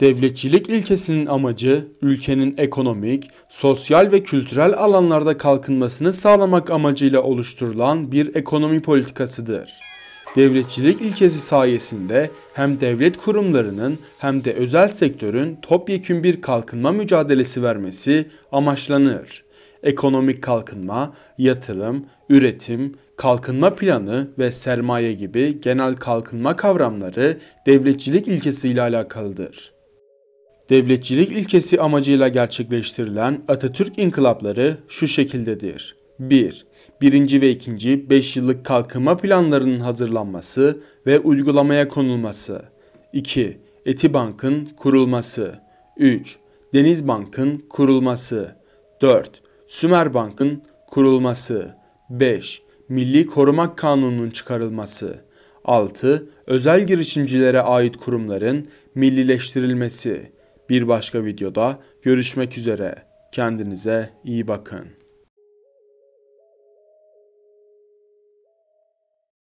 Devletçilik ilkesinin amacı, ülkenin ekonomik, sosyal ve kültürel alanlarda kalkınmasını sağlamak amacıyla oluşturulan bir ekonomi politikasıdır. Devletçilik ilkesi sayesinde hem devlet kurumlarının hem de özel sektörün topyekün bir kalkınma mücadelesi vermesi amaçlanır. Ekonomik kalkınma, yatırım, üretim, kalkınma planı ve sermaye gibi genel kalkınma kavramları devletçilik ilkesiyle alakalıdır. Devletçilik ilkesi amacıyla gerçekleştirilen Atatürk inkılapları şu şekildedir. 1. Birinci ve ikinci 5 yıllık kalkınma planlarının hazırlanması ve uygulamaya konulması. 2. Etibank'ın kurulması. 3. Denizbank'ın kurulması. 4. Sümerbank'ın kurulması. 5. Milli Korumak Kanunu'nun çıkarılması. 6. Özel girişimcilere ait kurumların millileştirilmesi. Bir başka videoda görüşmek üzere. Kendinize iyi bakın.